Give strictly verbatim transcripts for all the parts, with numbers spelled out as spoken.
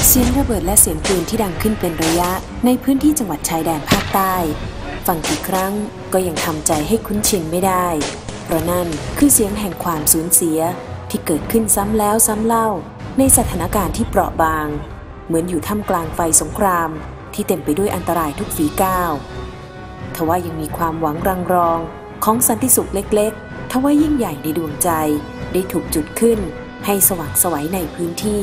เสียงระเบิดและเสียงปืนที่ดังขึ้นเป็นระยะในพื้นที่จังหวัดชายแดนภาคใต้ฟังกี่ครั้งก็ยังทำใจให้คุ้นชินไม่ได้เพราะนั่นคือเสียงแห่งความสูญเสียที่เกิดขึ้นซ้ำแล้วซ้ำเล่าในสถานการณ์ที่เปราะบางเหมือนอยู่ท่ามกลางไฟสงครามที่เต็มไปด้วยอันตรายทุกฝีก้าวทว่ายังมีความหวังรังรองของสันติสุขเล็กๆทว่ายิ่งใหญ่ในดวงใจได้ถูกจุดขึ้นให้สว่างไสวในพื้นที่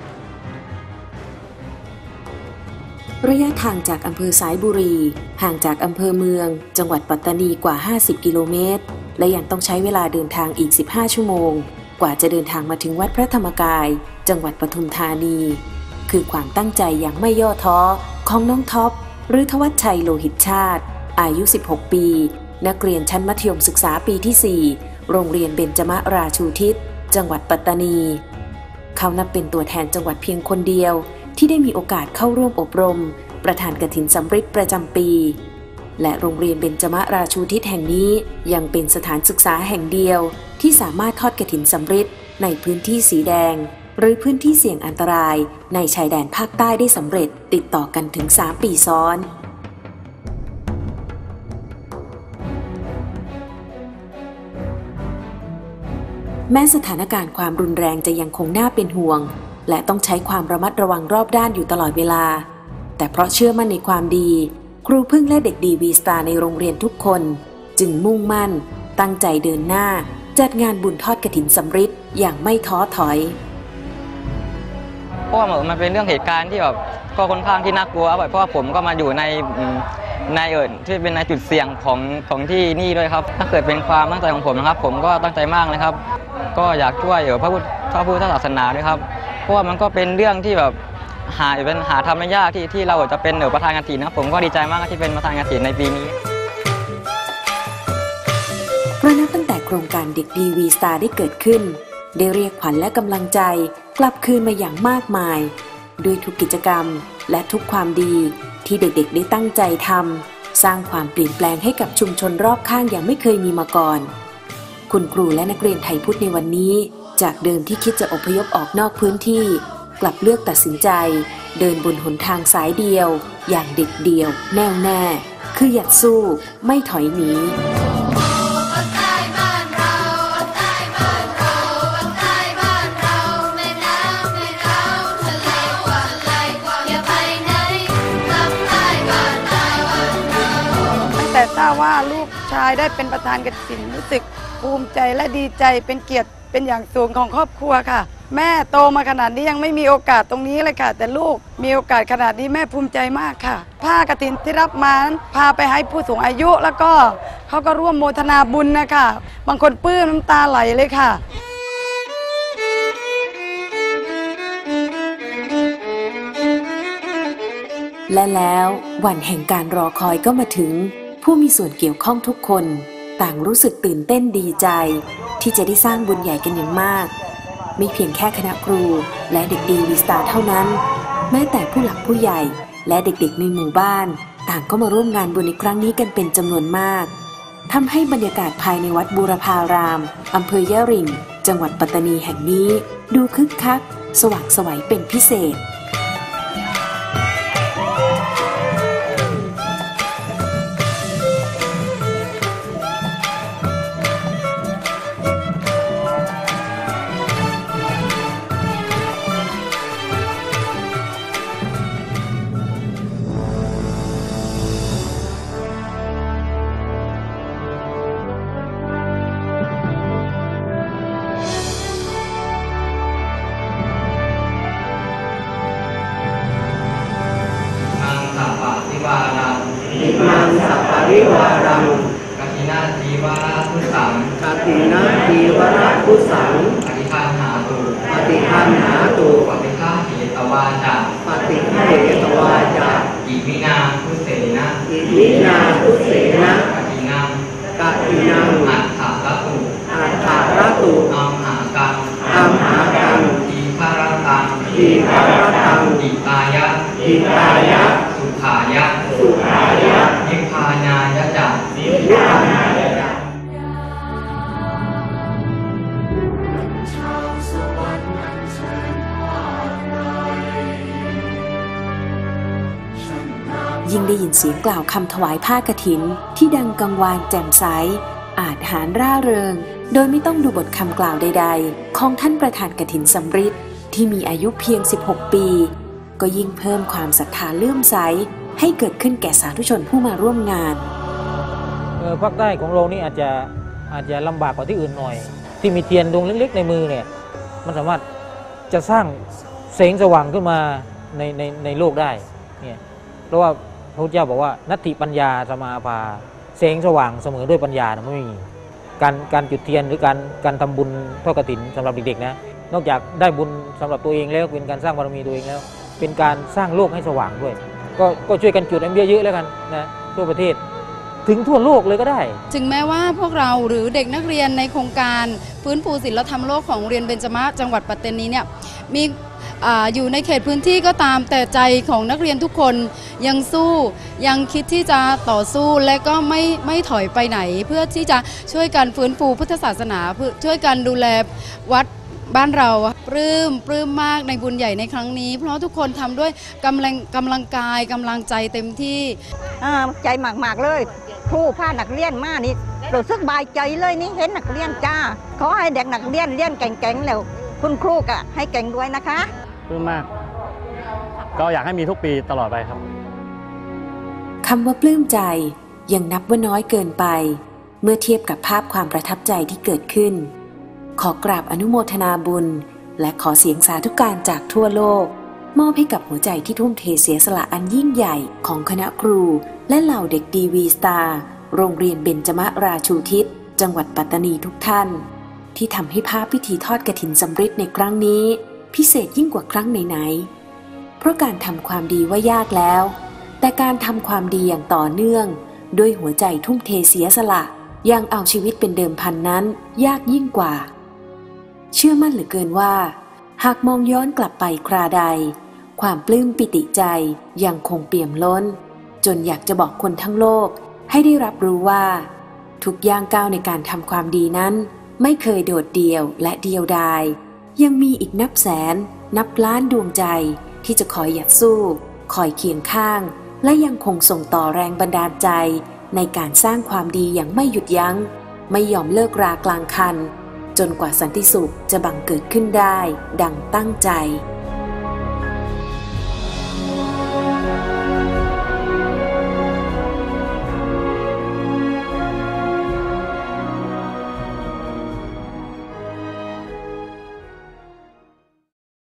ระยะทางจากอำเภอสายบุรีห่างจากอำเภอเมืองจังหวัดปัตตานีกว่าห้าสิบกิโลเมตรและยังต้องใช้เวลาเดินทางอีกสิบห้าชั่วโมงกว่าจะเดินทางมาถึงวัดพระธรรมกายจังหวัดปทุมธานีคือความตั้งใจอย่างไม่ย่อท้อของน้องท็อปหรือทวัชชัยโลหิตชาติอายุสิบหกปีนักเรียนชั้นมัธยมศึกษาปีที่สี่โรงเรียนเบญจมราชูทิศจังหวัดปัตตานีเขานับเป็นตัวแทนจังหวัดเพียงคนเดียวที่ได้มีโอกาสเข้าร่วมอบรมประธานกฐินสำริดประจำปีและโรงเรียนเบญจมราชูทิศแห่งนี้ยังเป็นสถานศึกษาแห่งเดียวที่สามารถทอดกฐินสำริดในพื้นที่สีแดงหรือพื้นที่เสี่ยงอันตรายในชายแดนภาคใต้ได้สำเร็จติดต่อกันถึงสามปีซ้อนแม้สถานการณ์ความรุนแรงจะยังคงน่าเป็นห่วงและต้องใช้ความระมัดระวังรอบด้านอยู่ตลอดเวลาแต่เพราะเชื่อมั่นในความดีครูพึ่งและเด็กดีวีสตาร์ในโรงเรียนทุกคนจึงมุ่งมั่นตั้งใจเดินหน้าจัดงานบุญทอดกฐินสำริดอย่างไม่ท้อถอยเพราะว่ามันเป็นเรื่องเหตุการณ์ที่แบบก็ค่อนข้างที่น่ากลัวเพราะว่าผมก็มาอยู่ในในเอิญที่เป็นในจุดเสี่ยงของของที่นี่ด้วยครับถ้าเกิดเป็นความตั้งใจของผมนะครับผมก็ตั้งใจมากเลยครับก็อยากช่วยพระพุทธพระพุทธศาสนาด้วยครับเพราะว่ามันก็เป็นเรื่องที่แบบหาเป็นหาทำไม่ยากที่ที่เราจะเป็นประธานกฐินนะผมก็ดีใจมากที่เป็นประธานกฐินในปีนี้เพราะนับตั้งแต่โครงการเด็กดีวีสตาร์ได้เกิดขึ้นได้เรียกขวัญและกำลังใจกลับคืนมาอย่างมากมายด้วยทุกกิจกรรมและทุกความดีที่เด็กๆได้ตั้งใจทำสร้างความเปลี่ยนแปลงให้กับชุมชนรอบข้างอย่างไม่เคยมีมาก่อนคุณครูและนักเรียนไทยพุทธในวันนี้จากเดิมที่คิดจะอพยพออกนอกพื้นที่กลับเลือกตัดสินใจเดินบนหนทางสายเดียวอย่างเด็กเดียวแน่วแน่คืออยากสู้ไม่ถอยหนีแต่ทราบว่าลูกชายได้เป็นประธานกฐินรู้สึกภูมิใจและดีใจเป็นเกียรติเป็นอย่างสูงของครอบครัวค่ะแม่โตมาขนาดนี้ยังไม่มีโอกาสตรงนี้เลยค่ะแต่ลูกมีโอกาสขนาดนี้แม่ภูมิใจมากค่ะผ้ากฐินที่รับมาพาไปให้ผู้สูงอายุแล้วก็เขาก็ร่วมโมทนาบุญนะคะบางคนปลื้มน้ำตาไหลเลยค่ะและแล้ววันแห่งการรอคอยก็มาถึงผู้มีส่วนเกี่ยวข้องทุกคนต่างรู้สึกตื่นเต้นดีใจที่จะได้สร้างบุญใหญ่กันอย่างมากไม่เพียงแค่คณะครูและเด็กดีวีสตาร์เท่านั้นแม้แต่ผู้หลักผู้ใหญ่และเด็กๆในหมู่บ้านต่างก็มาร่วมงานบุญในครั้งนี้กันเป็นจำนวนมากทำให้บรรยากาศภายในวัดบูรพารามอำเภอยะริงจังหวัดปัตตานีแห่งนี้ดูคึกคักสว่างไสวเป็นพิเศษอิมังสัพปริวารังกฐินาทีวราพุสังกฐินาทีวราพุสังปฏิฆาหาตุปฏิฆาหาตุปฏิฆาเหตวาจาปฏิฆาเหตวาจาอิมินาพุเสนะอิมินาพุเสนะกฐินังกฐินังอัฏฐารตุอัฏฐารตุอัมหากังอัมหากังทีฆารตังทีฆารตังอิตายะอิตายะสุขายะสุขายะนิพพานายะจานิพพานายะจาชาวสวรรค์อัญเชิญพาไยิ่งได้ยินเสียงกล่าวคำถวายผ้ากฐินที่ดังกังวานแจ่มใสอาจหาญร่าเริงโดยไม่ต้องดูบทคำกล่าวใดๆของท่านประธานกฐินสำริดที่มีอายุเพียงสิบหกปีก็ยิ่งเพิ่มความศรัทธาเลื่อมใสให้เกิดขึ้นแก่สาธุชนผู้มาร่วมงานเออภาคใต้ของเรานี่อาจจะอาจจะลำบากกว่าที่อื่นหน่อยที่มีเทียนดวงเล็กๆในมือเนี่ยมันสามารถจะสร้างแสงสว่างขึ้นมาในในในโลกได้เนี่ยเพราะว่าพระพุทธเจ้าบอกว่านัตถิปัญญาสมาภาแสงสว่างเสมอด้วยปัญญาไม่มีการการจุดเทียนหรือการการทำบุญทอดกฐินสำหรับเด็กๆนะนอกจากได้บุญสำหรับตัวเองแล้วเป็นการสร้างบารมีตัวเองแล้วเป็นการสร้างโลกให้สว่างด้วยก็ก็ช่วยกันจุดอันเยอะๆแล้วกันนะทั่วประเทศถึงทั่วโลกเลยก็ได้ถึงแม้ว่าพวกเราหรือเด็กนักเรียนในโครงการฟื้นฟูศิลธรรมโลกของโรงเรียนเบญจมะจังหวัดปัตตานีเนี่ยมี อ, อยู่ในเขตพื้นที่ก็ตามแต่ใจของนักเรียนทุกคนยังสู้ยังคิดที่จะต่อสู้และก็ไม่ไม่ถอยไปไหนเพื่อที่จะช่วยกันฟื้นฟูพุทธศาสนาเพื่อช่วยกันดูแลวัดบ้านเราปลื้มปลื้มมากในบุญใหญ่ในครั้งนี้เพราะทุกคนทำด้วยกำลังกำลังกายกำลังใจเต็มที่ใจมากๆเลยครูพานักเรียนมานี่รู้สึกบายใจเลยนี่เห็นนักเรียนจ้าขอให้เด็กนักเรียนเรียนเก่งๆแล้วคุณครูก็ให้เก่งด้วยนะคะปลื้มมากก็อยากให้มีทุกปีตลอดไปครับคำว่าปลื้มใจยังนับว่าน้อยเกินไปเมื่อเทียบกับภาพความประทับใจที่เกิดขึ้นขอกราบอนุโมทนาบุญและขอเสียงสาธุการจากทั่วโลกมอบให้กับหัวใจที่ทุ่มเทเสียสละอันยิ่งใหญ่ของคณะครูและเหล่าเด็กดีวีสตาร์โรงเรียนเบญจมราชูทิศจังหวัดปัตตานีทุกท่านที่ทำให้ภาพพิธีทอดกฐินสำริดในครั้งนี้พิเศษยิ่งกว่าครั้งไหนๆเพราะการทำความดีว่ายากแล้วแต่การทำความดีอย่างต่อเนื่องด้วยหัวใจทุ่มเทเสียสละยังเอาชีวิตเป็นเดิมพันนั้นยากยิ่งกว่าเชื่อมั่นเหลือเกินว่าหากมองย้อนกลับไปคราใดความปลื้มปิติใจยังคงเปี่ยมล้นจนอยากจะบอกคนทั้งโลกให้ได้รับรู้ว่าทุกย่างก้าวในการทำความดีนั้นไม่เคยโดดเดี่ยวและเดียวดายยังมีอีกนับแสนนับล้านดวงใจที่จะคอยหยัดสู้คอยเคียงข้างและยังคงส่งต่อแรงบันดาลใจในการสร้างความดีอย่างไม่หยุดยั้งไม่ยอมเลิกรากลางคันจนกว่าสันติสุขจะบังเกิดขึ้นได้ดังตั้งใจ